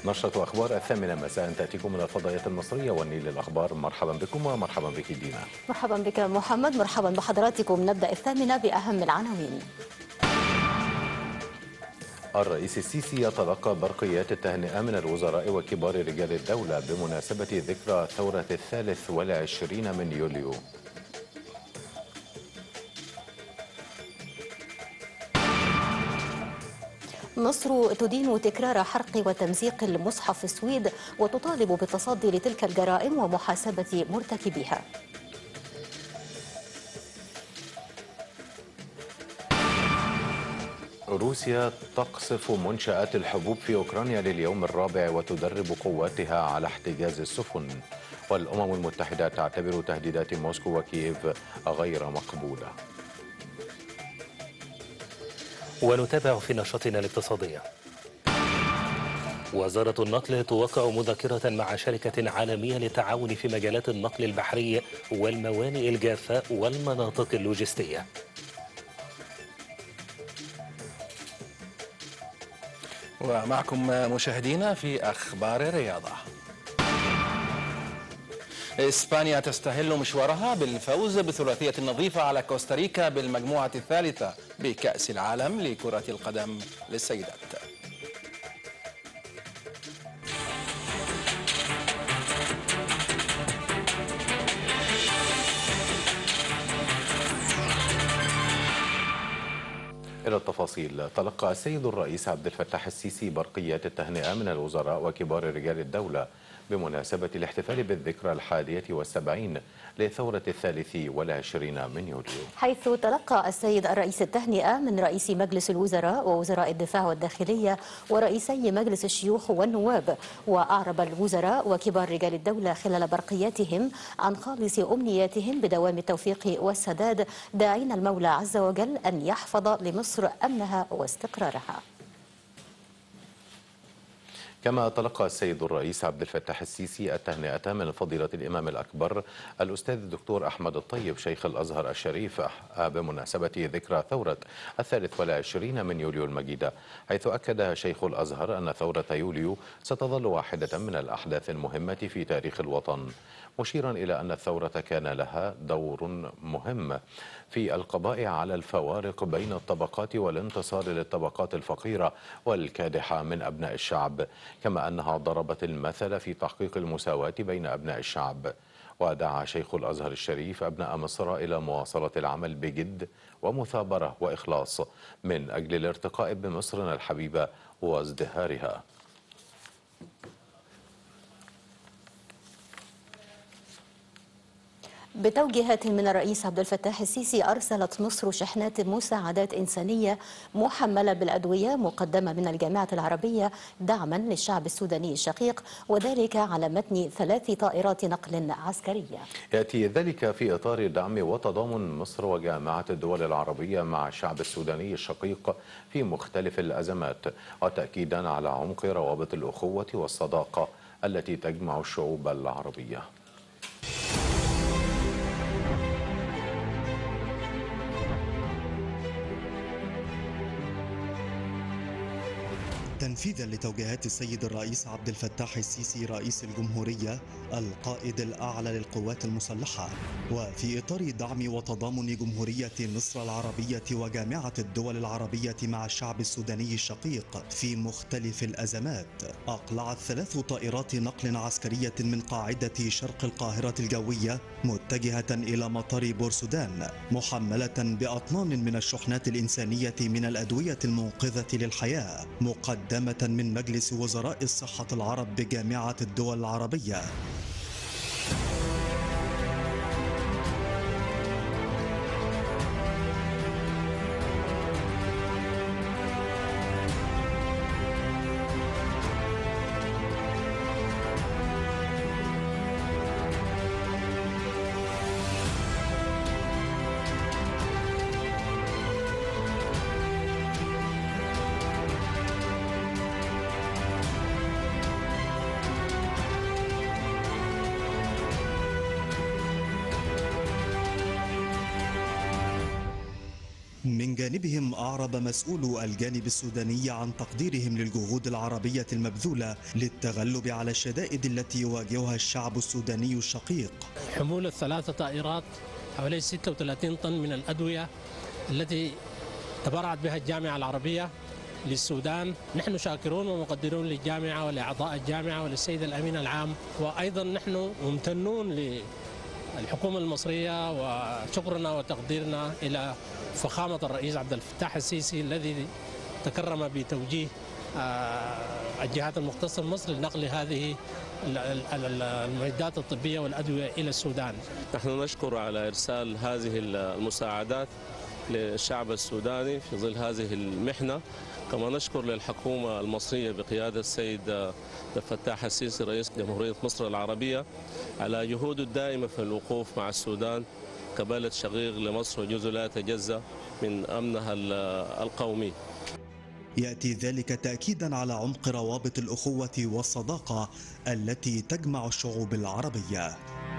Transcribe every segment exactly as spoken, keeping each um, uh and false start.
نشرة أخبار الثامنة مساء تأتيكم من الفضائيات المصرية والنيل الأخبار. مرحبا بكم ومرحبا بك دينا. مرحبا بك محمد. مرحبا بحضراتكم. نبدأ الثامنة بأهم العناوين. الرئيس السيسي يتلقى برقيات التهنئة من الوزراء وكبار رجال الدولة بمناسبة ذكرى ثورة الثالث والعشرين من يوليو. مصر تدين تكرار حرق وتمزيق المصحف السويد وتطالب بالتصدي لتلك الجرائم ومحاسبة مرتكبيها. روسيا تقصف منشآت الحبوب في أوكرانيا لليوم الرابع وتدرب قواتها على احتجاز السفن. والأمم المتحدة تعتبر تهديدات موسكو وكييف غير مقبولة. ونتابع في نشاطنا الاقتصادية. وزارة النقل توقع مذكرة مع شركة عالمية للتعاون في مجالات النقل البحري والموانئ الجافة والمناطق اللوجستية. ومعكم مشاهدينا في أخبار الرياضة. إسبانيا تستهل مشوارها بالفوز بثلاثية نظيفة على كوستاريكا بالمجموعة الثالثة بكأس العالم لكرة القدم للسيدات. إلى التفاصيل. تلقى السيد الرئيس عبد الفتاح السيسي برقيات التهنئة من الوزراء وكبار رجال الدولة بمناسبة الاحتفال بالذكرى الحادية والسبعين لثورة الثالث والعشرين من يوليو، حيث تلقى السيد الرئيس التهنئة من رئيس مجلس الوزراء ووزراء الدفاع والداخلية ورئيسي مجلس الشيوخ والنواب. وأعرب الوزراء وكبار رجال الدولة خلال برقياتهم عن خالص أمنياتهم بدوام التوفيق والسداد، داعين المولى عز وجل أن يحفظ لمصر أمنها واستقرارها. كما تلقى السيد الرئيس عبد الفتاح السيسي التهنئة من فضيلة الإمام الأكبر الأستاذ الدكتور أحمد الطيب شيخ الأزهر الشريف بمناسبة ذكرى ثورة الثالث والعشرين من يوليو المجيدة، حيث أكد شيخ الأزهر أن ثورة يوليو ستظل واحدة من الأحداث المهمة في تاريخ الوطن، مشيرا إلى أن الثورة كان لها دور مهم في القضاء على الفوارق بين الطبقات والانتصار للطبقات الفقيرة والكادحة من أبناء الشعب، كما أنها ضربت المثل في تحقيق المساواة بين أبناء الشعب. ودعا شيخ الأزهر الشريف أبناء مصر إلى مواصلة العمل بجد ومثابرة وإخلاص من أجل الارتقاء بمصرنا الحبيبة وازدهارها. بتوجيهات من الرئيس عبد الفتاح السيسي أرسلت مصر شحنات مساعدات إنسانية محملة بالأدوية مقدمة من الجامعة العربية دعما للشعب السوداني الشقيق، وذلك على متن ثلاث طائرات نقل عسكرية. يأتي ذلك في إطار دعم وتضامن مصر وجامعة الدول العربية مع الشعب السوداني الشقيق في مختلف الأزمات، وتأكيدا على عمق روابط الأخوة والصداقة التي تجمع الشعوب العربية. تنفيذا لتوجيهات السيد الرئيس عبد الفتاح السيسي رئيس الجمهورية القائد الأعلى للقوات المسلحة، وفي إطار دعم وتضامن جمهورية مصر العربية وجامعة الدول العربية مع الشعب السوداني الشقيق في مختلف الأزمات، أقلعت ثلاث طائرات نقل عسكرية من قاعدة شرق القاهرة الجوية متجهة إلى مطار بورسودان محملة بأطنان من الشحنات الإنسانية من الأدوية المنقذة للحياة، مقدمة من مجلس وزراء الصحة العرب بجامعة الدول العربية. من جانبهم أعرب مسؤولو الجانب السوداني عن تقديرهم للجهود العربية المبذولة للتغلب على الشدائد التي يواجهها الشعب السوداني الشقيق. حمولة ثلاثة طائرات حوالي ستة وثلاثين طن من الأدوية التي تبرعت بها الجامعة العربية للسودان. نحن شاكرون ومقدرون للجامعة ولأعضاء الجامعة وللسيد الأمين العام، وأيضا نحن ممتنون للحكومة المصرية وشكرنا وتقديرنا إلى فخامة الرئيس عبد الفتاح السيسي الذي تكرم بتوجيه الجهات المختصة في مصر لنقل هذه المعدات الطبية والأدوية إلى السودان. نحن نشكر على إرسال هذه المساعدات للشعب السوداني في ظل هذه المحنة، كما نشكر للحكومة المصرية بقيادة السيد عبد الفتاح السيسي رئيس جمهورية مصر العربية على جهوده الدائمة في الوقوف مع السودان كبلد شقيق لمصر وجزء لا يتجزأ من أمنها القومي. يأتي ذلك تأكيدا على عمق روابط الأخوة والصداقة التي تجمع الشعوب العربية.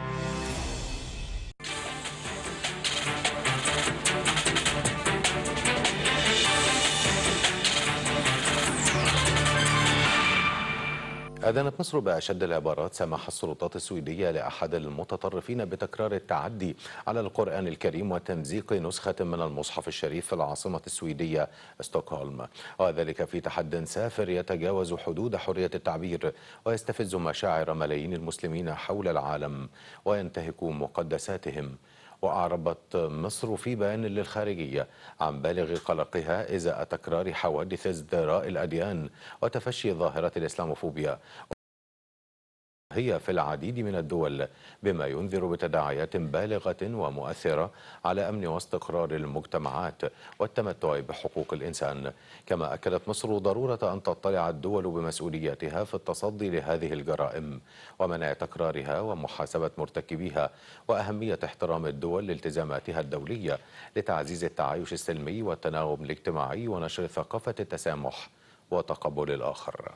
أدانت مصر بأشد العبارات سماح السلطات السويدية لأحد المتطرفين بتكرار التعدي على القرآن الكريم وتمزيق نسخة من المصحف الشريف في العاصمة السويدية ستوكهولم، وذلك في تحد سافر يتجاوز حدود حرية التعبير ويستفز مشاعر ملايين المسلمين حول العالم وينتهك مقدساتهم. وأعربت مصر في بيان للخارجية عن بالغ قلقها إزاء تكرار حوادث ازدراء الأديان وتفشي ظاهرة الإسلاموفوبيا هي في العديد من الدول، بما ينذر بتداعيات بالغة ومؤثرة على أمن واستقرار المجتمعات والتمتع بحقوق الإنسان. كما أكدت مصر ضرورة أن تطلع الدول بمسؤولياتها في التصدي لهذه الجرائم ومنع تكرارها ومحاسبة مرتكبيها، وأهمية احترام الدول لالتزاماتها الدولية لتعزيز التعايش السلمي والتناغم الاجتماعي ونشر ثقافة التسامح وتقبل الآخر.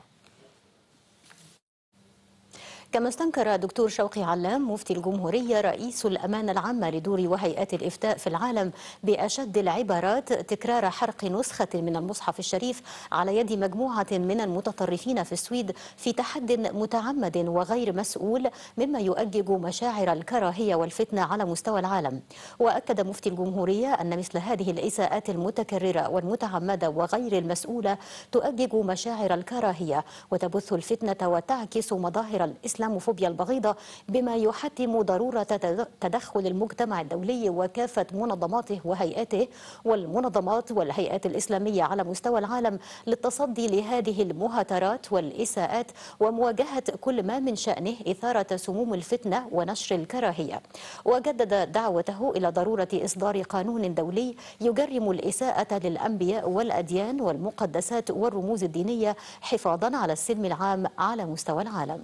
كما استنكر دكتور شوقي علام مفتي الجمهورية رئيس الأمانة العامة لدور وهيئات الإفتاء في العالم بأشد العبارات تكرار حرق نسخة من المصحف الشريف على يد مجموعة من المتطرفين في السويد في تحد متعمد وغير مسؤول مما يؤجج مشاعر الكراهية والفتنة على مستوى العالم. وأكد مفتي الجمهورية أن مثل هذه الإساءات المتكررة والمتعمدة وغير المسؤولة تؤجج مشاعر الكراهية وتبث الفتنة وتعكس مظاهر الإسلام الإسلاموفوبيا البغيضة، بما يحتم ضرورة تدخل المجتمع الدولي وكافة منظماته وهيئاته والمنظمات والهيئات الإسلامية على مستوى العالم للتصدي لهذه المهاترات والإساءات ومواجهة كل ما من شأنه إثارة سموم الفتنة ونشر الكراهية. وجدد دعوته إلى ضرورة إصدار قانون دولي يجرم الإساءة للأنبياء والأديان والمقدسات والرموز الدينية حفاظا على السلم العام على مستوى العالم.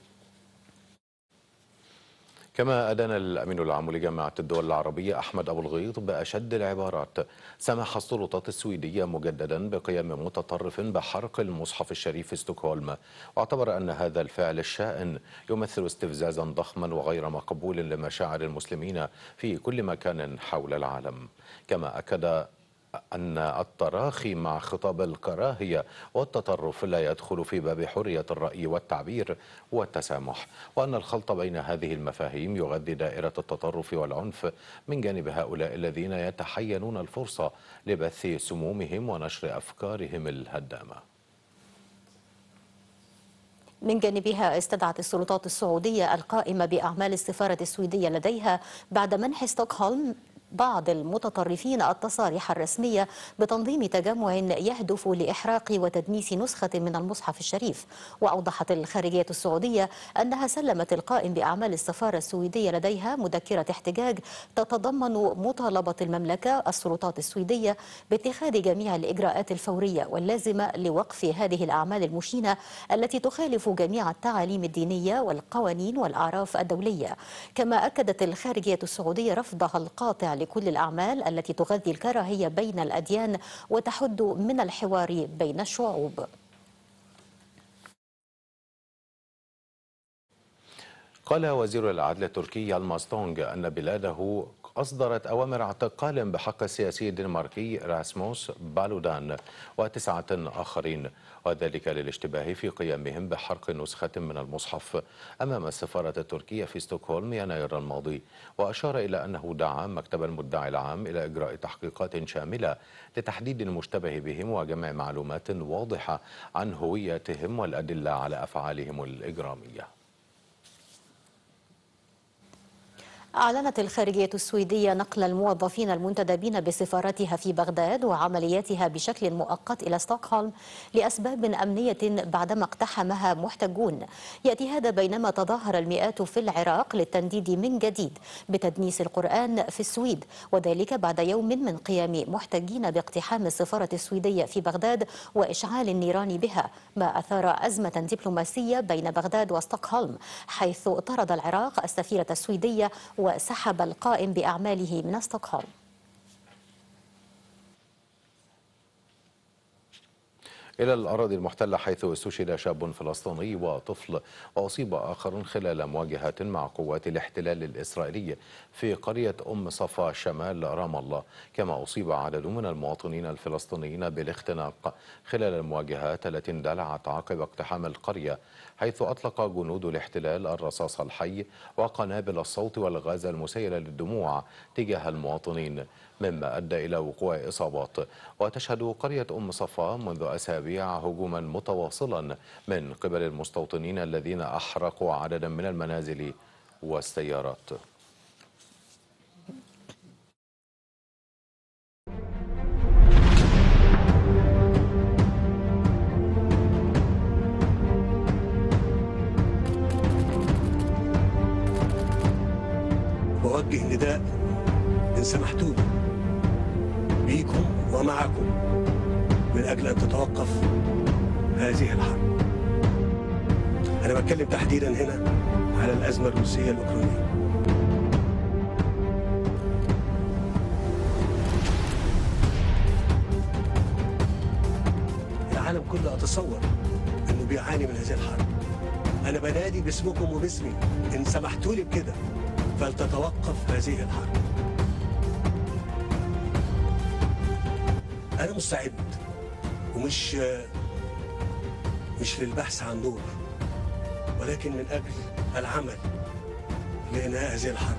كما أدان الأمين العام لجامعة الدول العربية أحمد أبو الغيط بأشد العبارات سمح السلطات السويدية مجددا بقيام متطرف بحرق المصحف الشريف في ستوكهولم، واعتبر أن هذا الفعل الشائن يمثل استفزازا ضخما وغير مقبول لمشاعر المسلمين في كل مكان حول العالم. كما أكد أن التراخي مع خطاب الكراهية والتطرف لا يدخل في باب حرية الرأي والتعبير والتسامح، وأن الخلط بين هذه المفاهيم يغذي دائرة التطرف والعنف من جانب هؤلاء الذين يتحينون الفرصة لبث سمومهم ونشر أفكارهم الهدامة. من جانبها استدعت السلطات السعودية القائمة بأعمال السفارة السويدية لديها بعد منح ستوكهولم بعض المتطرفين التصاريح الرسمية بتنظيم تجمع يهدف لإحراق وتدنيس نسخة من المصحف الشريف. وأوضحت الخارجية السعودية أنها سلمت القائم بأعمال السفارة السويدية لديها مذكرة احتجاج تتضمن مطالبة المملكة السلطات السويدية باتخاذ جميع الإجراءات الفورية واللازمة لوقف هذه الأعمال المشينة التي تخالف جميع التعاليم الدينية والقوانين والأعراف الدولية. كما أكدت الخارجية السعودية رفضها القاطع لكل الأعمال التي تغذي الكراهية بين الأديان وتحد من الحوار بين الشعوب. قال وزير العدل التركي يلماس تونغ أن بلاده أصدرت أوامر اعتقال بحق السياسي الدنماركي راسموس بالودان وتسعة آخرين، وذلك للاشتباه في قيامهم بحرق نسخة من المصحف أمام السفارة التركية في ستوكهولم يناير الماضي. وأشار إلى أنه دعا مكتب المدعي العام إلى إجراء تحقيقات شاملة لتحديد المشتبه بهم وجمع معلومات واضحة عن هويتهم والأدلة على أفعالهم الإجرامية. أعلنت الخارجية السويدية نقل الموظفين المنتدبين بسفارتها في بغداد وعملياتها بشكل مؤقت إلى ستوكهولم لأسباب أمنية بعدما اقتحمها محتجون. يأتي هذا بينما تظاهر المئات في العراق للتنديد من جديد بتدنيس القرآن في السويد، وذلك بعد يوم من قيام محتجين باقتحام السفارة السويدية في بغداد وإشعال النيران بها، ما أثار أزمة دبلوماسية بين بغداد وستوكهولم، حيث طرد العراق السفيرة السويدية وسحب القائم بأعماله من ستوكهولم. إلى الأراضي المحتلة، حيث استشهد شاب فلسطيني وطفل وأصيب آخر خلال مواجهات مع قوات الاحتلال الإسرائيلي في قرية أم صفا شمال رام الله. كما أصيب عدد من المواطنين الفلسطينيين بالاختناق خلال المواجهات التي اندلعت عقب اقتحام القرية، حيث أطلق جنود الاحتلال الرصاص الحي وقنابل الصوت والغاز المسيل للدموع تجاه المواطنين، مما أدى إلى وقوع إصابات. وتشهد قرية أم صفا منذ أسابيع هجوما متواصلا من قبل المستوطنين الذين أحرقوا عددا من المنازل والسيارات. بوجه نداء إن سمحتوا لي بيكم ومعكم من أجل أن تتوقف هذه الحرب. أنا بتكلم تحديدا هنا على الأزمة الروسية الأوكرانية. العالم كله أتصور أنه بيعاني من هذه الحرب. أنا بنادي باسمكم وباسمي إن سمحتوا لي بكده فلتتوقف هذه الحرب. أنا مستعد ومش مش للبحث عن دور، ولكن من أجل العمل لإنهاء هذه الحرب.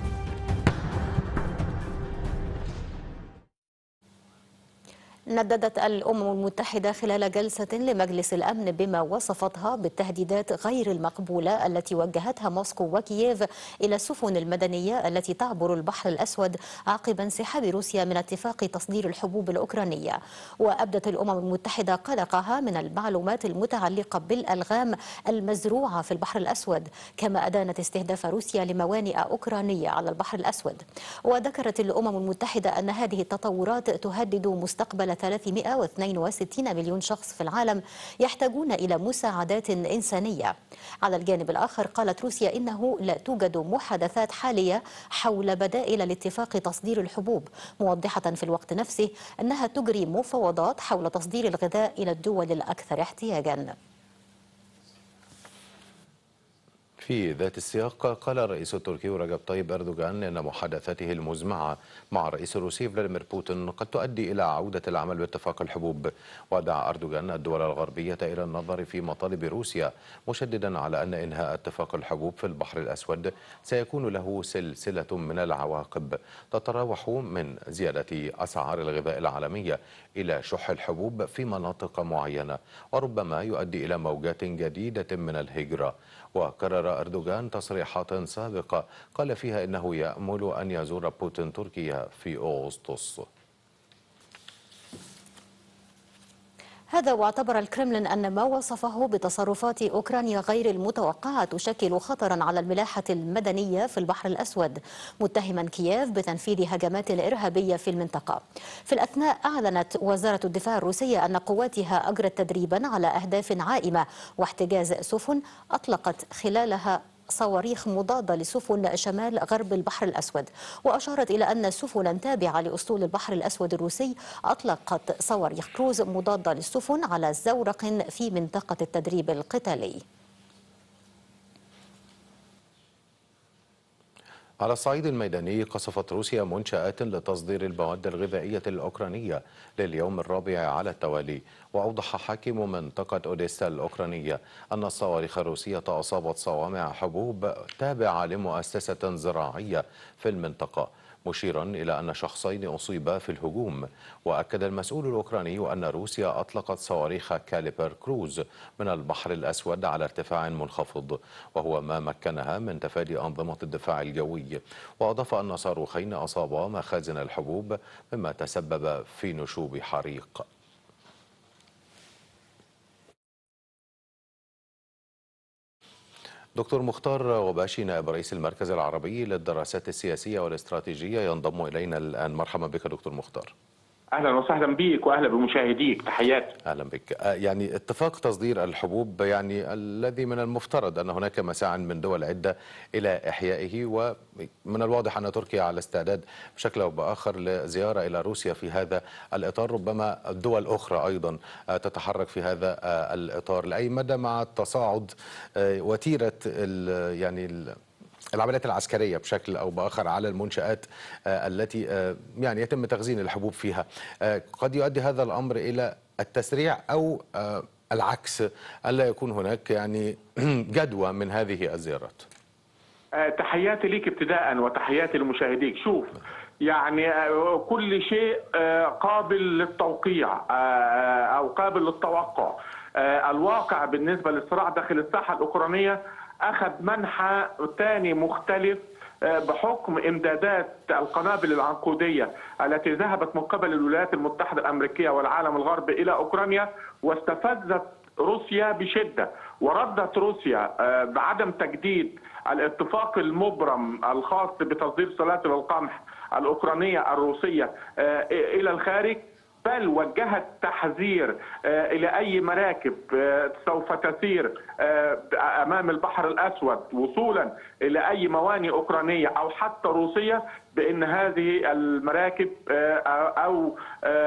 نددت الأمم المتحدة خلال جلسة لمجلس الأمن بما وصفتها بالتهديدات غير المقبولة التي وجهتها موسكو وكييف إلى السفن المدنية التي تعبر البحر الأسود عقب انسحاب روسيا من اتفاق تصدير الحبوب الأوكرانية. وأبدت الأمم المتحدة قلقها من المعلومات المتعلقة بالألغام المزروعة في البحر الأسود، كما أدانت استهداف روسيا لموانئ أوكرانية على البحر الأسود. وذكرت الأمم المتحدة أن هذه التطورات تهدد مستقبل ثلاثمئة واثنين وستين مليون شخص في العالم يحتاجون إلى مساعدات إنسانية. على الجانب الآخر قالت روسيا إنه لا توجد محادثات حالية حول بدائل لاتفاق تصدير الحبوب، موضحة في الوقت نفسه أنها تجري مفاوضات حول تصدير الغذاء إلى الدول الأكثر احتياجاً. في ذات السياق، قال الرئيس التركي رجب طيب أردوغان إن محادثاته المزمعة مع الرئيس الروسي فلاديمير بوتين قد تؤدي إلى عودة العمل باتفاق الحبوب. ودعا أردوغان الدول الغربية إلى النظر في مطالب روسيا، مشددا على أن إنهاء اتفاق الحبوب في البحر الأسود سيكون له سلسلة من العواقب تتراوح من زيادة أسعار الغذاء العالمية إلى شح الحبوب في مناطق معينة، وربما يؤدي إلى موجات جديدة من الهجرة. وكرر أردوغان تصريحات سابقة قال فيها إنه يأمل أن يزور بوتين تركيا في أغسطس. هذا واعتبر الكرملين أن ما وصفه بتصرفات أوكرانيا غير المتوقعة تشكل خطرا على الملاحة المدنية في البحر الأسود، متهما كييف بتنفيذ هجمات إرهابية في المنطقة. في الأثناء أعلنت وزارة الدفاع الروسية أن قواتها أجرت تدريبا على أهداف عائمة واحتجاز سفن أطلقت خلالها صواريخ مضادة لسفن شمال غرب البحر الأسود. وأشارت إلى أن سفنا تابعة لأسطول البحر الأسود الروسي أطلقت صواريخ كروز مضادة للسفن على زورق في منطقة التدريب القتالي. على الصعيد الميداني قصفت روسيا منشآت لتصدير المواد الغذائية الأوكرانية لليوم الرابع على التوالي. وأوضح حاكم منطقة أوديسا الأوكرانية أن الصواريخ الروسية أصابت صوامع حبوب تابعة لمؤسسة زراعية في المنطقة، مشيرا إلى أن شخصين أصيبا في الهجوم. وأكد المسؤول الأوكراني أن روسيا أطلقت صواريخ كاليبر كروز من البحر الأسود على ارتفاع منخفض، وهو ما مكنها من تفادي أنظمة الدفاع الجوي. وأضاف أن صاروخين أصابا مخازن الحبوب مما تسبب في نشوب حريق. دكتور مختار غباشي نائب رئيس المركز العربي للدراسات السياسية والاستراتيجية ينضم إلينا الآن. مرحبا بك دكتور مختار. اهلا وسهلا بيك واهلا بمشاهديك، تحياتي. اهلا بك. يعني اتفاق تصدير الحبوب يعني الذي من المفترض ان هناك مساعي من دول عده الى احيائه، ومن الواضح ان تركيا على استعداد بشكل او باخر لزياره الى روسيا في هذا الاطار، ربما دول اخرى ايضا تتحرك في هذا الاطار. لاي مدى مع تصاعد وتيره يعني العمليات العسكرية بشكل أو بآخر على المنشآت التي يعني يتم تخزين الحبوب فيها، قد يؤدي هذا الأمر إلى التسريع أو العكس، ألا يكون هناك يعني جدوى من هذه الزيارات؟ تحياتي ليك ابتداء وتحياتي لمشاهديك. شوف، يعني كل شيء قابل للتوقيع أو قابل للتوقع. الواقع بالنسبة للصراع داخل الساحة الأوكرانية أخذ منحى ثاني مختلف بحكم إمدادات القنابل العنقودية التي ذهبت من قبل الولايات المتحدة الأمريكية والعالم الغربي إلى أوكرانيا، واستفزت روسيا بشدة. وردت روسيا بعدم تجديد الاتفاق المبرم الخاص بتصدير سلاسل القمح الأوكرانية الروسية إلى الخارج، بل وجهت تحذير إلى أي مراكب سوف تسير أمام البحر الأسود وصولا إلى أي موانئ أوكرانية أو حتى روسية، بأن هذه المراكب أو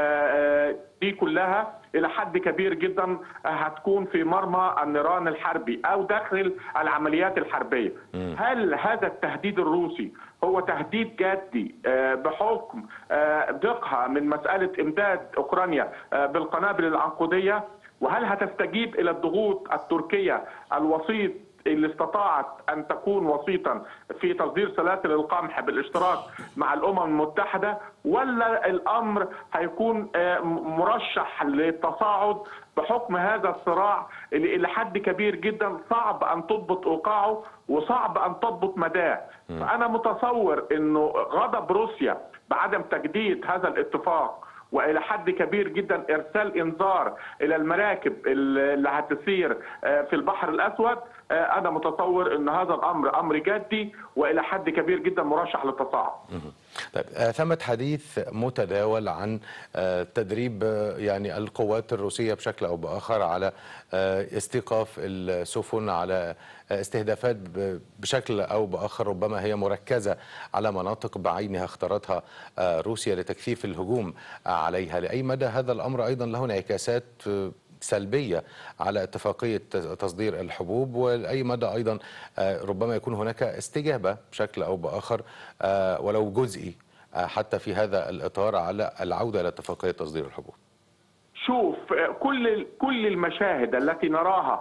دي كلها إلى حد كبير جدا هتكون في مرمى النيران الحربي أو داخل العمليات الحربية. هل هذا التهديد الروسي هو تهديد جدي بحكم دقها من مسألة إمداد أوكرانيا بالقنابل العنقودية؟ وهل هتستجيب إلى الضغوط التركية الوسيط اللي استطاعت أن تكون وسيطا في تصدير سلاسل القمح بالاشتراك مع الأمم المتحدة؟ ولا الأمر هيكون مرشح للتصاعد بحكم هذا الصراع اللي إلى حد كبير جدا صعب أن تضبط إيقاعه وصعب أن تضبط مداه؟ فأنا متصور أنه غضب روسيا بعدم تجديد هذا الاتفاق والى حد كبير جدا ارسال انذار الى المراكب اللي هتسير في البحر الاسود، انا متصور ان هذا الامر امر جدي والى حد كبير جدا مرشح للتصاعد. طيب، ثمة حديث متداول عن تدريب يعني القوات الروسية بشكل او باخر على استيقاف السفن، على استهدافات بشكل او باخر ربما هي مركزة على مناطق بعينها اختارتها روسيا لتكثيف الهجوم عليها. لأي مدى هذا الأمر أيضا له انعكاسات سلبية على اتفاقية تصدير الحبوب، ولأي مدى أيضا ربما يكون هناك استجابة بشكل أو بآخر ولو جزئي حتى في هذا الإطار على العودة إلى اتفاقية تصدير الحبوب؟ شوف، كل كل المشاهد التي نراها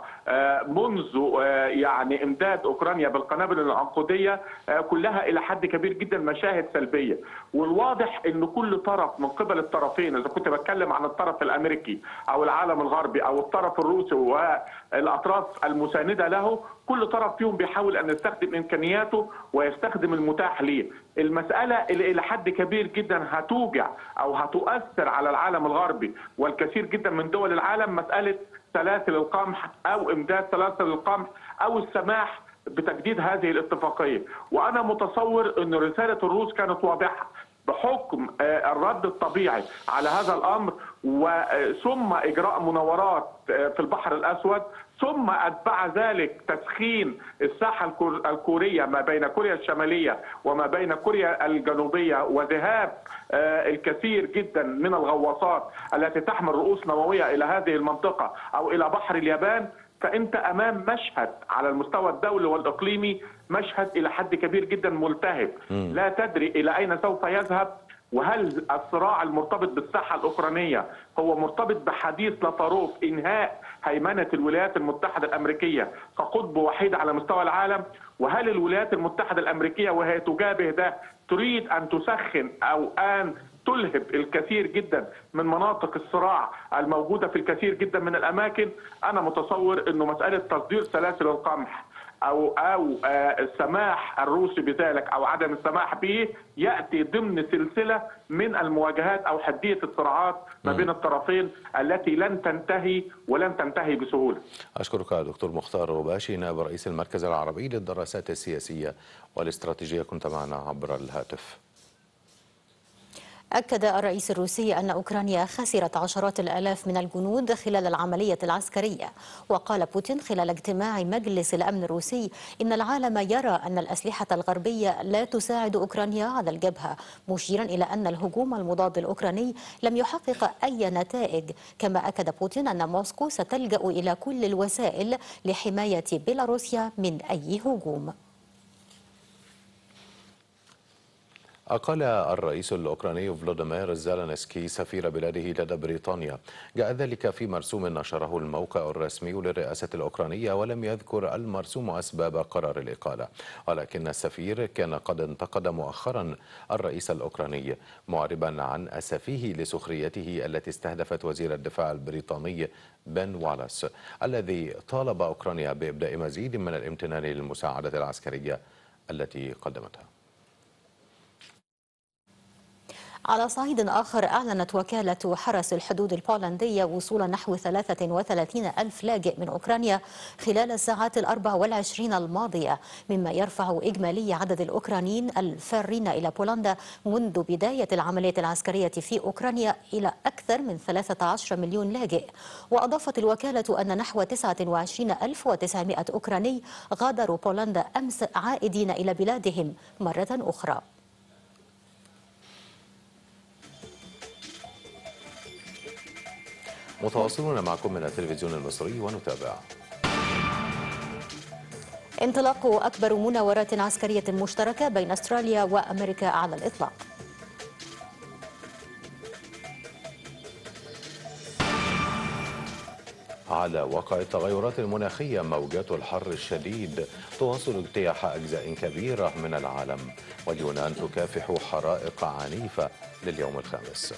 منذ يعني امداد اوكرانيا بالقنابل العنقوديه كلها الى حد كبير جدا مشاهد سلبيه، والواضح ان كل طرف من قبل الطرفين، اذا كنت بتكلم عن الطرف الامريكي او العالم الغربي او الطرف الروسي والاطراف المسانده له، كل طرف فيهم بيحاول ان يستخدم امكانياته ويستخدم المتاح ليه. المساله اللي الى حد كبير جدا هتوجع او هتؤثر على العالم الغربي والكثير جدا من دول العالم مساله سلاسل القمح او امداد سلاسل القمح او السماح بتجديد هذه الاتفاقيه. وانا متصور ان رساله الروس كانت واضحه بحكم الرد الطبيعي على هذا الامر، وثم اجراء مناورات في البحر الاسود، ثم اتبع ذلك تسخين الساحه الكوريه ما بين كوريا الشماليه وما بين كوريا الجنوبيه، وذهاب الكثير جدا من الغواصات التي تحمل رؤوس نوويه الى هذه المنطقه او الى بحر اليابان. فانت امام مشهد على المستوى الدولي والاقليمي، مشهد الى حد كبير جدا ملتهب، لا تدري الى اين سوف يذهب. وهل الصراع المرتبط بالساحه الاوكرانيه هو مرتبط بحديث لافاروف انهاء هيمنه الولايات المتحده الامريكيه كقطب وحيد على مستوى العالم؟ وهل الولايات المتحده الامريكيه وهي تجابه ده تريد ان تسخن او ان تلهب الكثير جدا من مناطق الصراع الموجوده في الكثير جدا من الاماكن؟ انا متصور انه مساله تصدير سلاسل القمح او او السماح الروسي بذلك او عدم السماح به ياتي ضمن سلسله من المواجهات او حديه الصراعات ما بين الطرفين التي لن تنتهي ولن تنتهي بسهوله. اشكرك دكتور مختار رباشي نائب رئيس المركز العربي للدراسات السياسيه والاستراتيجيه، كنت معنا عبر الهاتف. أكد الرئيس الروسي أن أوكرانيا خسرت عشرات الآلاف من الجنود خلال العملية العسكرية. وقال بوتين خلال اجتماع مجلس الأمن الروسي إن العالم يرى أن الأسلحة الغربية لا تساعد أوكرانيا على الجبهة، مشيرا إلى أن الهجوم المضاد الأوكراني لم يحقق أي نتائج. كما أكد بوتين أن موسكو ستلجأ إلى كل الوسائل لحماية بيلاروسيا من أي هجوم. أقال الرئيس الأوكراني فلوديمير زيلينسكي سفير بلاده لدى بريطانيا. جاء ذلك في مرسوم نشره الموقع الرسمي للرئاسة الأوكرانية، ولم يذكر المرسوم أسباب قرار الإقالة، ولكن السفير كان قد انتقد مؤخرا الرئيس الأوكراني معربا عن أسفه لسخريته التي استهدفت وزير الدفاع البريطاني بن والاس، الذي طالب أوكرانيا بإبداء مزيد من الامتنان للمساعدة العسكرية التي قدمتها. على صعيد آخر، أعلنت وكالة حرس الحدود البولندية وصول نحو ثلاثة وثلاثين ألف لاجئ من أوكرانيا خلال الساعات الأربع والعشرين الماضية، مما يرفع إجمالي عدد الأوكرانيين الفارين إلى بولندا منذ بداية العملية العسكرية في أوكرانيا إلى أكثر من ثلاثة عشر مليون لاجئ. وأضافت الوكالة أن نحو تسعة وعشرين ألف وتسعمائة أوكراني غادروا بولندا أمس عائدين إلى بلادهم مرة أخرى. متواصلون معكم من التلفزيون المصري ونتابع. انطلاق أكبر مناورات عسكرية مشتركة بين أستراليا وأمريكا على الإطلاق. على وقع التغيرات المناخية، موجات الحر الشديد تواصل اجتياح أجزاء كبيرة من العالم، واليونان تكافح حرائق عنيفة لليوم الخامس.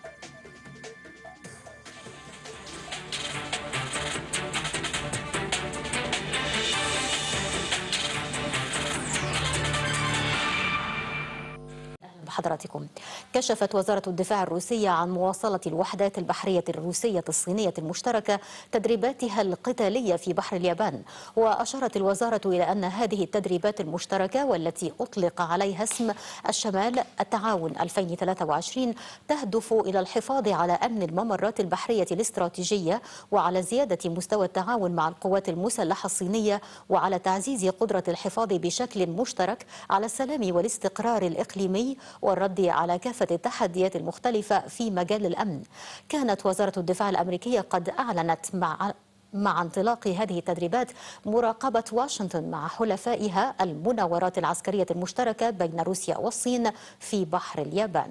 حضراتكم. كشفت وزارة الدفاع الروسية عن مواصلة الوحدات البحرية الروسية الصينية المشتركة تدريباتها القتالية في بحر اليابان. وأشارت الوزارة إلى أن هذه التدريبات المشتركة والتي أطلق عليها اسم الشمال التعاون ألفين وثلاثة وعشرين تهدف إلى الحفاظ على أمن الممرات البحرية الاستراتيجية وعلى زيادة مستوى التعاون مع القوات المسلحة الصينية وعلى تعزيز قدرة الحفاظ بشكل مشترك على السلام والاستقرار الإقليمي والرد على كافة التحديات المختلفة في مجال الأمن. كانت وزارة الدفاع الأمريكية قد أعلنت مع مع انطلاق هذه التدريبات مراقبة واشنطن مع حلفائها المناورات العسكرية المشتركة بين روسيا والصين في بحر اليابان.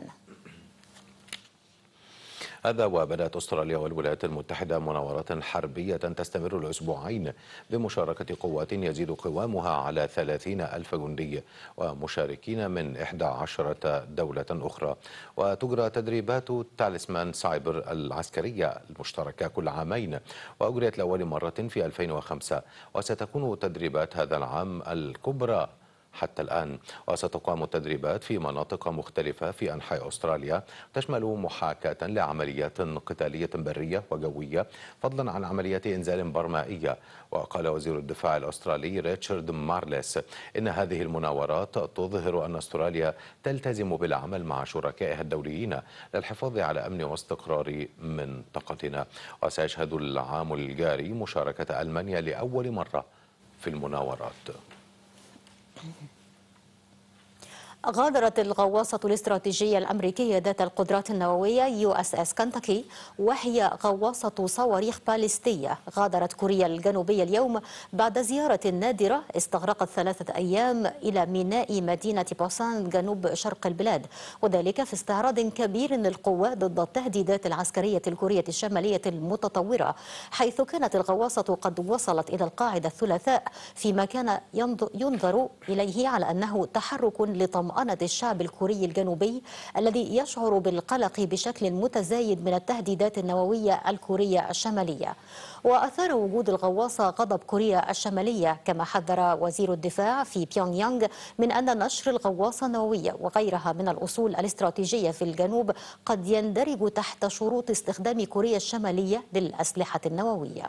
هذا وبدأت أستراليا والولايات المتحدة مناورات حربية تستمر الأسبوعين بمشاركة قوات يزيد قوامها على ثلاثين ألف جندي ومشاركين من إحدى عشرة دولة أخرى. وتجرى تدريبات تاليسمان سايبر العسكرية المشتركة كل عامين، وأجريت لأول مرة في ألفين وخمسة، وستكون تدريبات هذا العام الكبرى حتى الآن. وستقام التدريبات في مناطق مختلفة في أنحاء أستراليا تشمل محاكاة لعمليات قتالية برية وجوية فضلا عن عمليات إنزال برمائية. وقال وزير الدفاع الأسترالي ريتشارد مارليس إن هذه المناورات تظهر أن أستراليا تلتزم بالعمل مع شركائها الدوليين للحفاظ على أمن واستقرار منطقتنا. وسيشهد العام الجاري مشاركة ألمانيا لأول مرة في المناورات. غادرت الغواصة الاستراتيجية الأمريكية ذات القدرات النووية يو اس اس كنتاكي وهي غواصة صواريخ باليستية غادرت كوريا الجنوبية اليوم بعد زيارة نادرة استغرقت ثلاثة أيام إلى ميناء مدينة بوسان جنوب شرق البلاد، وذلك في استعراض كبير للقوة ضد التهديدات العسكرية الكورية الشمالية المتطورة، حيث كانت الغواصة قد وصلت إلى القاعدة الثلاثاء فيما كان ينظر إليه على أنه تحرك لطمأنة الشعب الكوري الجنوبي الذي يشعر بالقلق بشكل متزايد من التهديدات النووية الكورية الشمالية. وأثار وجود الغواصة غضب كوريا الشمالية، كما حذر وزير الدفاع في بيونغ يانغ من أن نشر الغواصة النووية وغيرها من الأصول الاستراتيجية في الجنوب قد يندرج تحت شروط استخدام كوريا الشمالية للأسلحة النووية.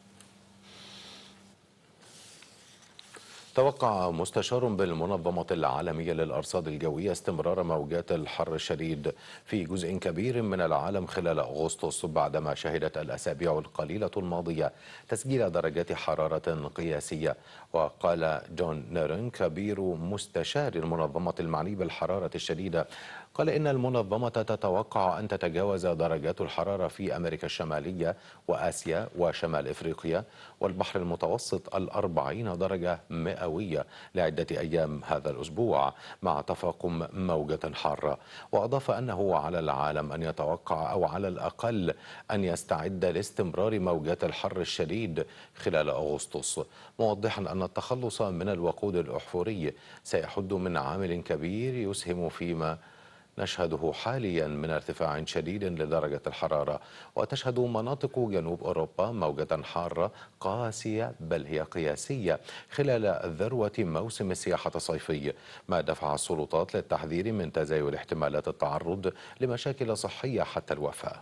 توقع مستشار بالمنظمة العالمية للأرصاد الجوية استمرار موجات الحر الشديد في جزء كبير من العالم خلال أغسطس، بعدما شهدت الأسابيع القليلة الماضية تسجيل درجات حرارة قياسية. وقال جون نيرن كبير مستشار المنظمة المعني بالحرارة الشديدة، قال إن المنظمة تتوقع أن تتجاوز درجات الحرارة في أمريكا الشمالية وآسيا وشمال إفريقيا والبحر المتوسط الأربعين درجة مئوية لعدة أيام هذا الأسبوع مع تفاقم موجة حارة. وأضاف أنه على العالم أن يتوقع أو على الأقل أن يستعد لاستمرار موجات الحر الشديد خلال أغسطس، موضحا أن التخلص من الوقود الأحفوري سيحد من عامل كبير يسهم فيما نشهده حاليا من ارتفاع شديد لدرجة الحرارة. وتشهد مناطق جنوب أوروبا موجة حارة قاسية بل هي قياسية خلال ذروة موسم السياحة الصيفي، ما دفع السلطات للتحذير من تزايد احتمالات التعرض لمشاكل صحية حتى الوفاة.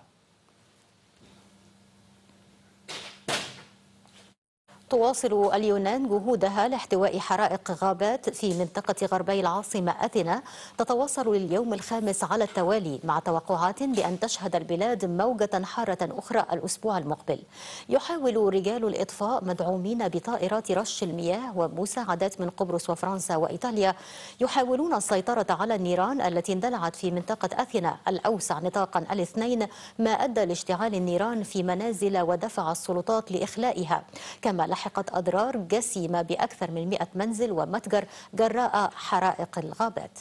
تواصل اليونان جهودها لاحتواء حرائق غابات في منطقة غربي العاصمة أثينا تتواصل لليوم الخامس على التوالي، مع توقعات بأن تشهد البلاد موجة حارة أخرى الأسبوع المقبل. يحاول رجال الإطفاء مدعومين بطائرات رش المياه ومساعدات من قبرص وفرنسا وإيطاليا يحاولون السيطرة على النيران التي اندلعت في منطقة أثينا الأوسع نطاقا الاثنين، ما أدى لاشتعال النيران في منازل ودفع السلطات لإخلائها، كما لحقت أضرار جسيمة بأكثر من مئة منزل ومتجر جراء حرائق الغابات.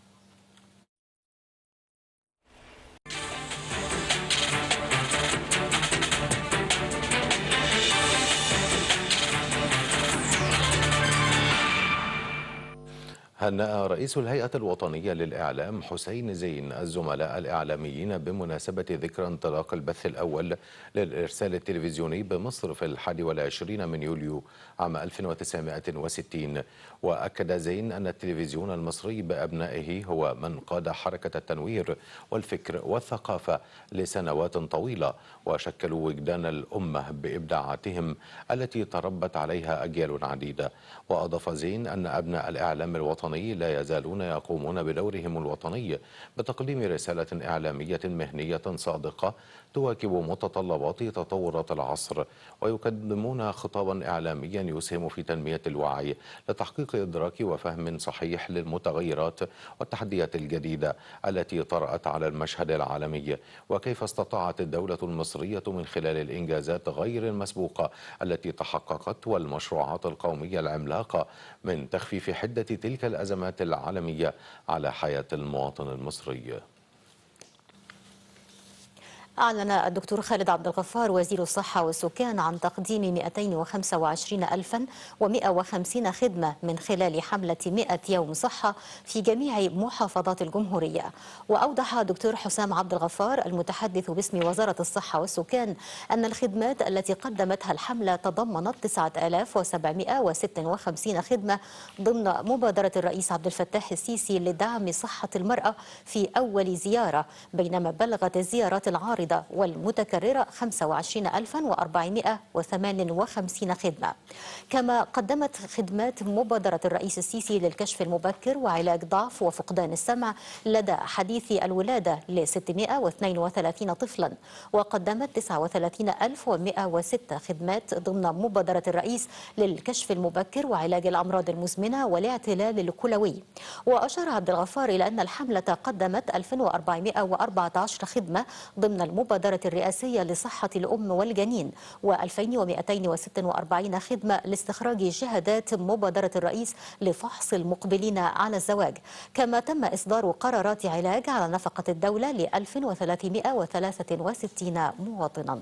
هنأ رئيس الهيئة الوطنية للإعلام حسين زين الزملاء الإعلاميين بمناسبة ذكرى انطلاق البث الأول للإرسال التلفزيوني بمصر في الحادي والعشرين من يوليو عام ألف وتسعمائة وستين. وأكد زين أن التلفزيون المصري بأبنائه هو من قاد حركة التنوير والفكر والثقافة لسنوات طويلة، وشكلوا وجدان الأمة بإبداعاتهم التي تربت عليها أجيال عديدة. وأضاف زين أن أبناء الإعلام الوطني لا يزالون يقومون بدورهم الوطني بتقديم رسالة إعلامية مهنية صادقة تواكب متطلبات تطورات العصر، ويقدمون خطابا إعلاميا يسهم في تنمية الوعي لتحقيق إدراك وفهم صحيح للمتغيرات والتحديات الجديدة التي طرأت على المشهد العالمي، وكيف استطاعت الدولة المصرية من خلال الإنجازات غير المسبوقة التي تحققت والمشروعات القومية العملاقة من تخفيف حدة تلك الأزمات العالمية على حياة المواطن المصري. أعلن الدكتور خالد عبد الغفار وزير الصحة والسكان عن تقديم مئتين وخمسة وعشرين ألفا ومئة وخمسين خدمة من خلال حملة مئة يوم صحة في جميع محافظات الجمهورية. وأوضح الدكتور حسام عبد الغفار المتحدث باسم وزارة الصحة والسكان أن الخدمات التي قدمتها الحملة تضمنت تسعة آلاف وسبعمئة وستة وخمسين خدمة ضمن مبادرة الرئيس عبد الفتاح السيسي لدعم صحة المرأة في أول زيارة، بينما بلغت الزيارات العارضة المنفردة والمتكررة خمسة وعشرين ألفا وأربعمائة وثمانية وخمسين خدمة. كما قدمت خدمات مبادرة الرئيس السيسي للكشف المبكر وعلاج ضعف وفقدان السمع لدى حديثي الولادة ل ستمائة واثنين وثلاثين طفلا، وقدمت تسعة وثلاثين ألف ومائة وستة خدمات ضمن مبادرة الرئيس للكشف المبكر وعلاج الأمراض المزمنة والاعتلال الكلوي. وأشار عبد الغفار إلى أن الحملة قدمت ألف وأربعمائة وأربعة عشر خدمة ضمن المبادرة الرئاسية لصحة الأم والجنين، وألفين ومائتين وستة وأربعين خدمة لاستخراج شهادات مبادرة الرئيس لفحص المقبلين على الزواج. كما تم إصدار قرارات علاج على نفقة الدولة ل ألف وثلاثمائة وثلاثة وستين مواطنا.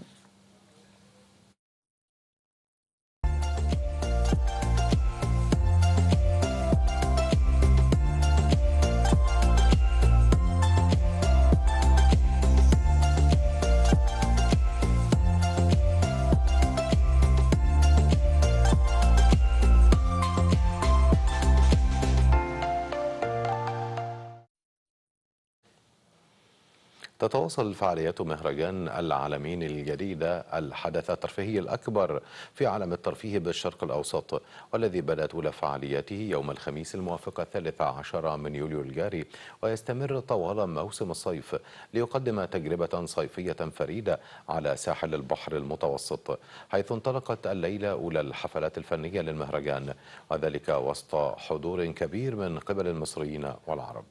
تتواصل فعاليات مهرجان العالمين الجديدة الحدث الترفيهي الأكبر في عالم الترفيه بالشرق الأوسط، والذي بدأت أولى فعالياته يوم الخميس الموافق الثالث عشر من يوليو الجاري، ويستمر طوال موسم الصيف ليقدم تجربة صيفية فريدة على ساحل البحر المتوسط، حيث انطلقت الليلة أولى الحفلات الفنية للمهرجان، وذلك وسط حضور كبير من قبل المصريين والعرب.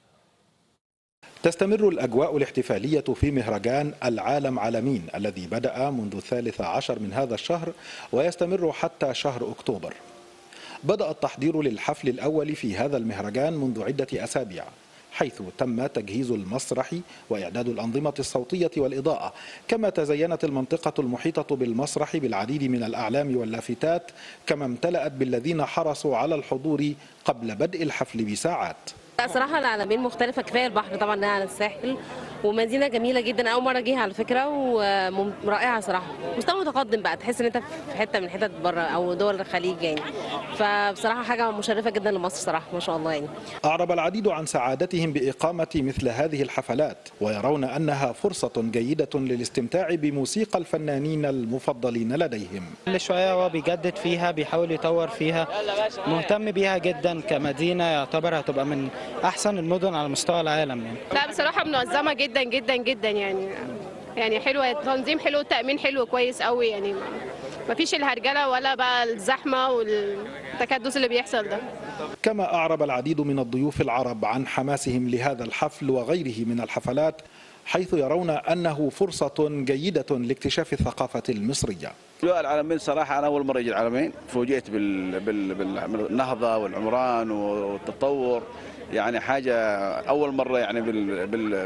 تستمر الأجواء الاحتفالية في مهرجان العالم عالمين الذي بدأ منذ الثالث عشر من هذا الشهر ويستمر حتى شهر أكتوبر. بدأ التحضير للحفل الأول في هذا المهرجان منذ عدة أسابيع، حيث تم تجهيز المسرح وإعداد الأنظمة الصوتية والإضاءة، كما تزينت المنطقة المحيطة بالمسرح بالعديد من الأعلام واللافتات، كما امتلأت بالذين حرصوا على الحضور قبل بدء الحفل بساعات. لا صراحة العلمين مختلفة، كفاية البحر طبعا على الساحل، ومدينة جميلة جدا، أول مرة أجيها على فكرة ورائعة صراحة. مستوى متقدم بقى، تحس إن أنت في حتة من حتت بره أو دول الخليج يعني، فبصراحة حاجة مشرفة جدا لمصر صراحة ما شاء الله يعني. أعرب العديد عن سعادتهم بإقامة مثل هذه الحفلات، ويرون أنها فرصة جيدة للاستمتاع بموسيقى الفنانين المفضلين لديهم. كل شوية هو بيجدد فيها، بيحاول يطور فيها، مهتم بيها جدا كمدينة، يعتبر هتبقى من أحسن المدن على مستوى العالم يعني. لا بصراحة منظمة جدا جدا جدا يعني، يعني حلوة، تنظيم حلو، التأمين حلو كويس قوي يعني، ما فيش الهرجلة ولا بقى الزحمة والتكدس اللي بيحصل ده. كما أعرب العديد من الضيوف العرب عن حماسهم لهذا الحفل وغيره من الحفلات، حيث يرون أنه فرصة جيدة لاكتشاف الثقافة المصرية. العالمين صراحة أنا أول مرة أجي العالمين، فوجئت بال... بال... بالنهضة والعمران والتطور، يعني حاجة أول مرة يعني بال...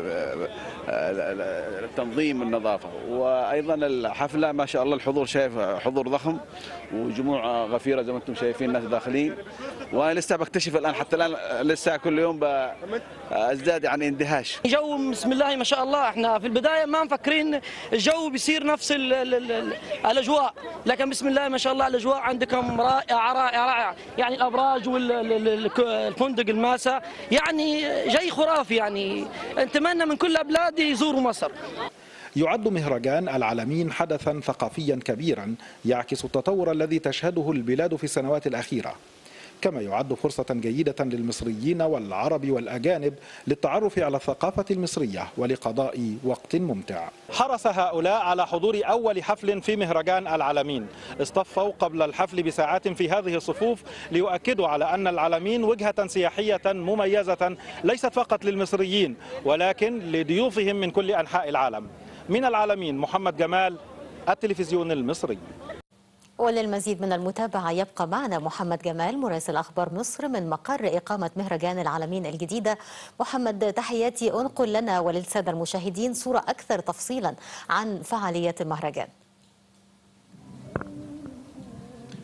بالتنظيم النظافة، وأيضا الحفلة ما شاء الله الحضور شايف حضور ضخم وجموع غفيرة زي ما أنتم شايفين، الناس داخلين، وأنا لسه بكتشف الآن، حتى الآن لسه كل يوم بازداد يعني اندهاش. جو بسم الله ما شاء الله، احنا في البداية ما مفكرين الجو بيصير نفس ال ال ال الأجواء، لكن بسم الله ما شاء الله الأجواء عندكم رائعة رائعة رائعة، يعني الأبراج والفندق الماسة يعني جاي خرافي، يعني نتمنى من كل البلاد يزوروا مصر. يعد مهرجان العالمين حدثا ثقافيا كبيرا يعكس التطور الذي تشهده البلاد في السنوات الأخيرة، كما يعد فرصة جيدة للمصريين والعرب والأجانب للتعرف على الثقافة المصرية ولقضاء وقت ممتع. حرص هؤلاء على حضور أول حفل في مهرجان العالمين، اصطفوا قبل الحفل بساعات في هذه الصفوف ليؤكدوا على أن العالمين وجهة سياحية مميزة ليست فقط للمصريين ولكن لضيوفهم من كل أنحاء العالم. من العالمين محمد جمال، التلفزيون المصري. وللمزيد من المتابعة يبقى معنا محمد جمال مراسل أخبار مصر من مقر إقامة مهرجان العالمين الجديدة. محمد، تحياتي، انقل لنا وللسادة المشاهدين صورة أكثر تفصيلا عن فعاليات المهرجان.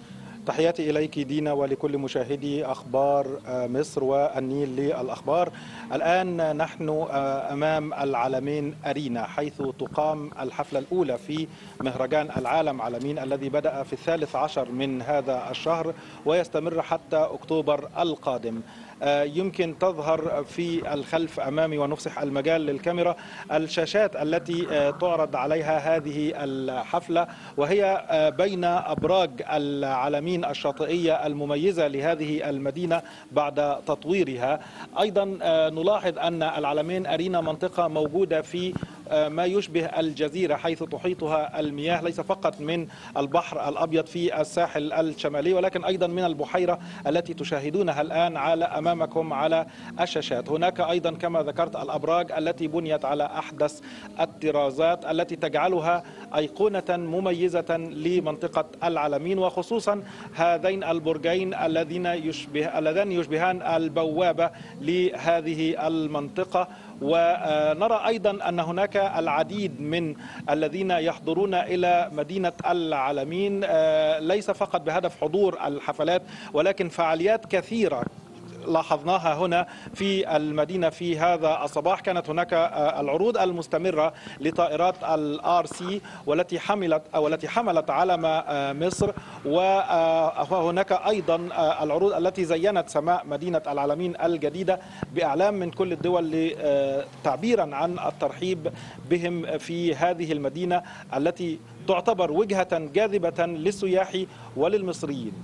تحياتي إليك دينا ولكل مشاهدي أخبار مصر والنيل للأخبار. الآن نحن أمام العلمين أرينا، حيث تقام الحفلة الأولى في مهرجان العالم عالمين الذي بدأ في الثالث عشر من هذا الشهر ويستمر حتى أكتوبر القادم. يمكن تظهر في الخلف أمامي ونفسح المجال للكاميرا الشاشات التي تعرض عليها هذه الحفلة، وهي بين أبراج العلمين الشاطئية المميزة لهذه المدينة بعد تطويرها. أيضا نلاحظ أن العلمين أرينا منطقة موجودة في ما يشبه الجزيرة، حيث تحيطها المياه ليس فقط من البحر الأبيض في الساحل الشمالي، ولكن أيضا من البحيرة التي تشاهدونها الآن على أمامكم على الشاشات. هناك أيضا كما ذكرت الأبراج التي بنيت على أحدث الطرازات التي تجعلها أيقونة مميزة لمنطقة العلمين، وخصوصا هذين البرجين الذين يشبه اللذان يشبهان البوابة لهذه المنطقة. ونرى أيضا أن هناك العديد من الذين يحضرون إلى مدينة العلمين، ليس فقط بهدف حضور الحفلات ولكن فعاليات كثيرة لاحظناها هنا في المدينة في هذا الصباح. كانت هناك العروض المستمرة لطائرات الآر سي والتي حملت أو التي حملت علم مصر، وهناك أيضا العروض التي زينت سماء مدينة العلمين الجديدة بأعلام من كل الدول تعبيرا عن الترحيب بهم في هذه المدينة التي تعتبر وجهة جاذبة للسياح وللمصريين.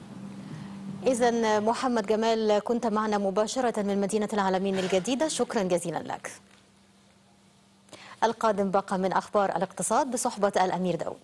إذن محمد جمال، كنت معنا مباشرة من مدينة العلمين الجديدة، شكرا جزيلا لك. القادم بقى من أخبار الاقتصاد بصحبة الأمير داود.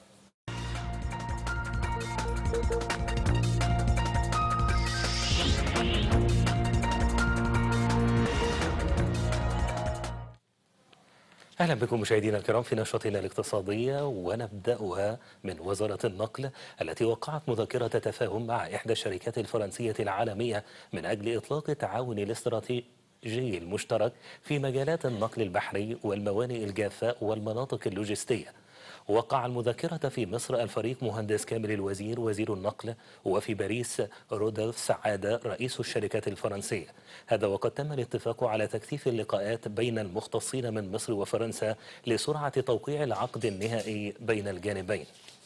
أهلا بكم مشاهدينا الكرام في نشرتنا الاقتصادية، ونبدأها من وزارة النقل التي وقعت مذكرة تفاهم مع إحدى الشركات الفرنسية العالمية من أجل إطلاق التعاون الاستراتيجي المشترك في مجالات النقل البحري والموانئ الجافة والمناطق اللوجستية. وقع المذكرة في مصر الفريق مهندس كامل الوزير وزير النقل، وفي باريس رودولف سعادة رئيس الشركة الفرنسية. هذا وقد تم الاتفاق على تكثيف اللقاءات بين المختصين من مصر وفرنسا لسرعة توقيع العقد النهائي بين الجانبين.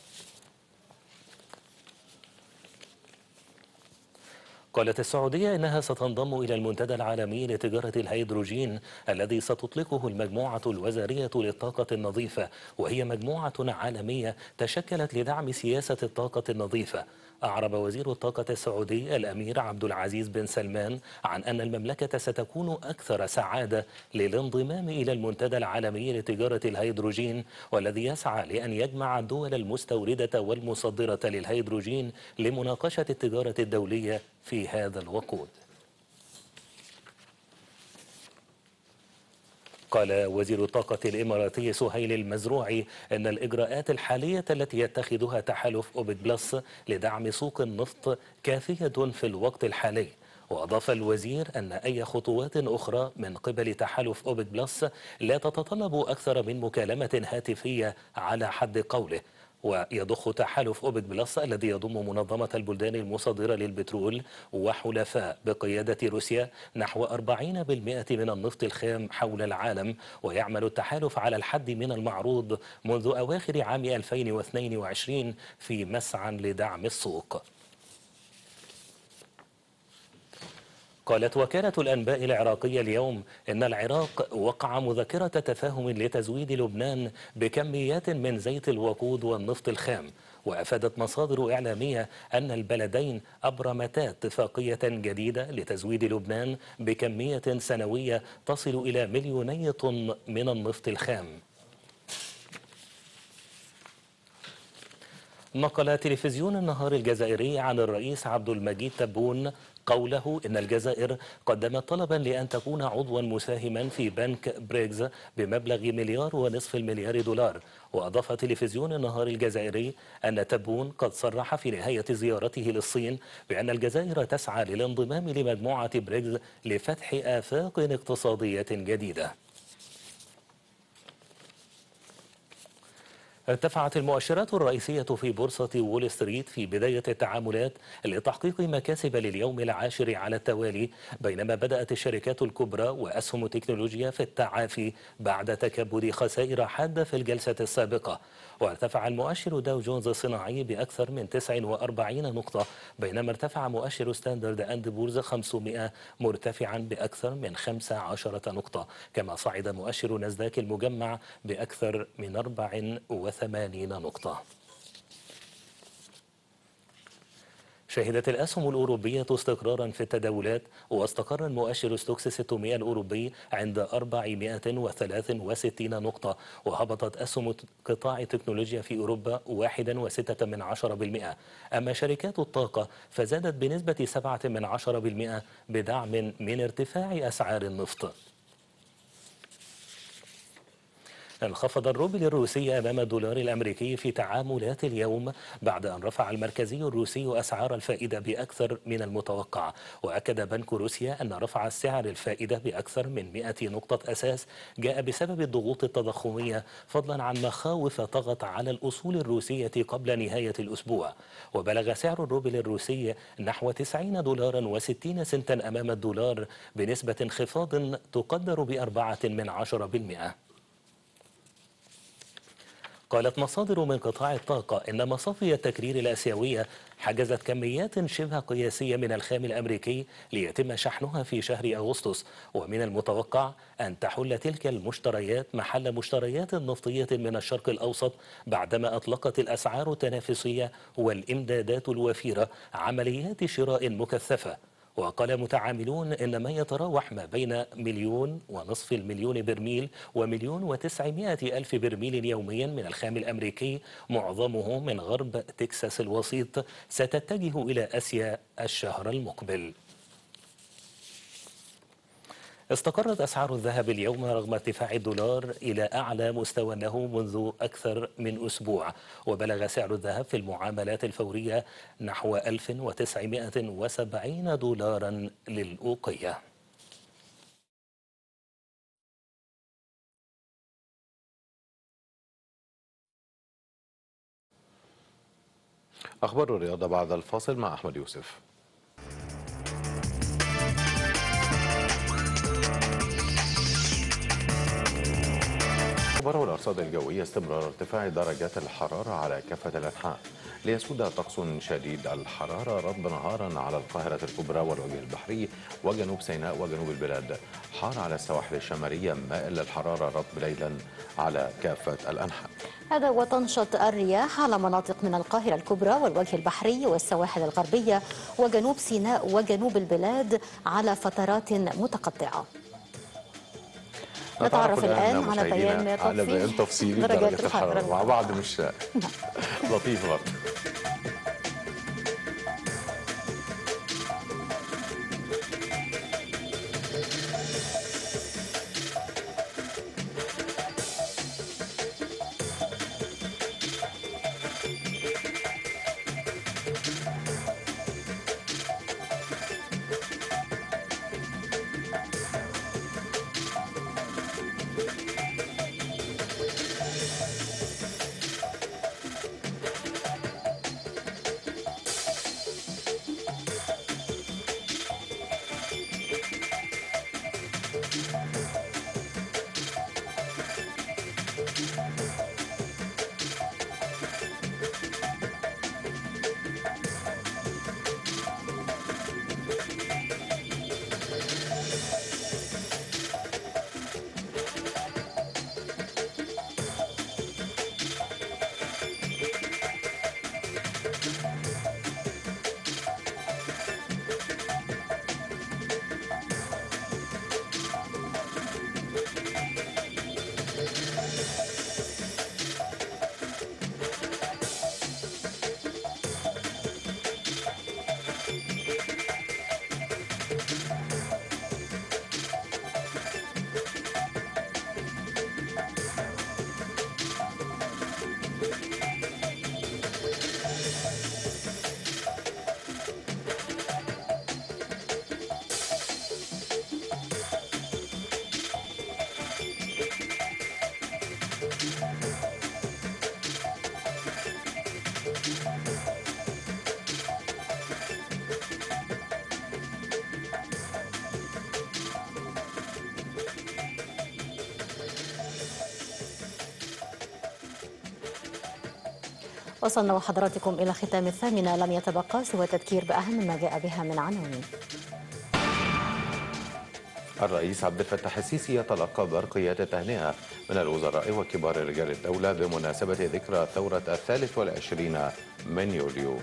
قالت السعودية إنها ستنضم إلى المنتدى العالمي لتجارة الهيدروجين الذي ستطلقه المجموعة الوزارية للطاقة النظيفة، وهي مجموعة عالمية تشكلت لدعم سياسة الطاقة النظيفة. أعرب وزير الطاقة السعودي الأمير عبد العزيز بن سلمان عن أن المملكة ستكون أكثر سعادة للانضمام إلى المنتدى العالمي لتجارة الهيدروجين، والذي يسعى لأن يجمع الدول المستوردة والمصدرة للهيدروجين لمناقشة التجارة الدولية في هذا الوقود. قال وزير الطاقة الإماراتي سهيل المزروعي أن الإجراءات الحالية التي يتخذها تحالف أوبك بلس لدعم سوق النفط كافية في الوقت الحالي. وأضاف الوزير أن أي خطوات أخرى من قبل تحالف أوبك بلس لا تتطلب أكثر من مكالمة هاتفية على حد قوله. ويضخ تحالف أوبك بلس الذي يضم منظمة البلدان المصدرة للبترول وحلفاء بقيادة روسيا نحو أربعين بالمئة من النفط الخام حول العالم، ويعمل التحالف على الحد من المعروض منذ أواخر عام ألفين واثنين وعشرين في مسعى لدعم السوق. قالت وكالة الأنباء العراقية اليوم إن العراق وقع مذكرة تفاهم لتزويد لبنان بكميات من زيت الوقود والنفط الخام. وأفادت مصادر إعلامية أن البلدين أبرمتا اتفاقية جديدة لتزويد لبنان بكمية سنوية تصل إلى مليوني طن من النفط الخام. نقل تلفزيون النهار الجزائري عن الرئيس عبد المجيد تبون قوله إن الجزائر قدمت طلبا لأن تكون عضوا مساهما في بنك بريكس بمبلغ مليار ونصف المليار دولار. وأضاف تلفزيون النهار الجزائري أن تبون قد صرح في نهاية زيارته للصين بأن الجزائر تسعى للانضمام لمجموعة بريكس لفتح آفاق اقتصادية جديدة. ارتفعت المؤشرات الرئيسية في بورصة وول ستريت في بداية التعاملات لتحقيق مكاسب لليوم العاشر على التوالي، بينما بدأت الشركات الكبرى وأسهم التكنولوجيا في التعافي بعد تكبد خسائر حادة في الجلسة السابقة. وارتفع المؤشر داو جونز الصناعي بأكثر من تسع وأربعين نقطة، بينما ارتفع مؤشر ستاندرد أند بورز خمسمائة مرتفعا بأكثر من خمس عشرة نقطة، كما صعد مؤشر ناسداك المجمع بأكثر من أربع وثمانين نقطة. شهدت الأسهم الأوروبية استقرارا في التداولات، واستقر المؤشر ستوكس ستمائة الأوروبي عند أربعمائة وثلاث وستين نقطة، وهبطت أسهم قطاع التكنولوجيا في أوروبا واحد وستة من عشرة بالمئة. أما شركات الطاقة فزادت بنسبة سبعة من عشرة بالمئة بدعم من ارتفاع أسعار النفط. انخفض الروبل الروسي أمام الدولار الأمريكي في تعاملات اليوم بعد أن رفع المركزي الروسي أسعار الفائدة بأكثر من المتوقع. وأكد بنك روسيا أن رفع السعر الفائدة بأكثر من مئة نقطة أساس جاء بسبب الضغوط التضخمية، فضلا عن مخاوف طغت على الأصول الروسية قبل نهاية الأسبوع. وبلغ سعر الروبل الروسي نحو تسعين دولارا وستين سنتا أمام الدولار بنسبة انخفاض تقدر بأربعة من عشرة بالمئة. قالت مصادر من قطاع الطاقة إن مصافي التكرير الآسيوية حجزت كميات شبه قياسية من الخام الأمريكي ليتم شحنها في شهر أغسطس، ومن المتوقع أن تحل تلك المشتريات محل مشتريات نفطية من الشرق الأوسط بعدما أطلقت الأسعار التنافسية والإمدادات الوفيرة عمليات شراء مكثفة. وقال متعاملون إن ما يتراوح ما بين مليون ونصف المليون برميل ومليون وتسعمائة ألف برميل يوميا من الخام الأمريكي، معظمه من غرب تكساس الوسيط، ستتجه إلى آسيا الشهر المقبل. استقرت أسعار الذهب اليوم رغم ارتفاع الدولار إلى أعلى مستوى له منذ أكثر من أسبوع، وبلغ سعر الذهب في المعاملات الفورية نحو ألف وتسعمائة وسبعين دولارا للأوقية. أخبار الرياضة بعد الفاصل مع أحمد يوسف. أخبار والأرصاد الجوية استمرار ارتفاع درجات الحرارة على كافة الأنحاء، ليسود طقس شديد الحرارة رطب نهارا على القاهرة الكبرى والوجه البحري وجنوب سيناء وجنوب البلاد، حار على السواحل الشمالية، مائل للحرارة رطب ليلا على كافة الأنحاء. هذا وتنشط الرياح على مناطق من القاهرة الكبرى والوجه البحري والسواحل الغربية وجنوب سيناء وجنوب البلاد على فترات متقطعة. نتعرف الآن على بيان تفصيلي على بيان تفصيلي درجة الحرارة مع بعض، مش لطيف برضه. وصلنا وحضراتكم إلى ختام الثامنة، لم يتبقى سوى تذكير بأهم ما جاء بها من عناوين. الرئيس عبد الفتاح السيسي يتلقى برقيات التهنئة من الوزراء وكبار رجال الدولة بمناسبة ذكرى الثورة الثالث والعشرين من يوليو.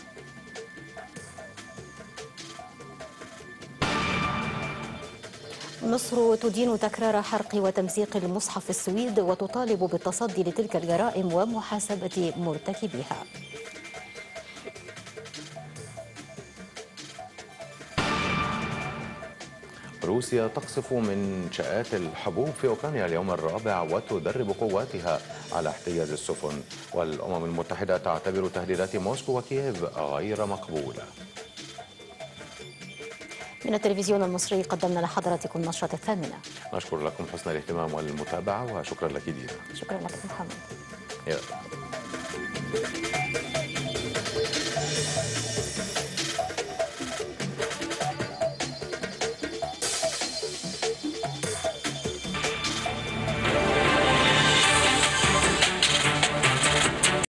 مصر تدين تكرار حرق وتمزيق المصحف السويد وتطالب بالتصدي لتلك الجرائم ومحاسبة مرتكبيها. روسيا تقصف منشآت الحبوب في أوكرانيا اليوم الرابع وتدرب قواتها على احتياز السفن، والأمم المتحدة تعتبر تهديدات موسكو وكييف غير مقبولة. من التلفزيون المصري قدمنا لحضراتكم نشرة الثامنة. نشكر لكم حسن الاهتمام والمتابعة وشكرا لك دينا. شكرا لك محمد. يا.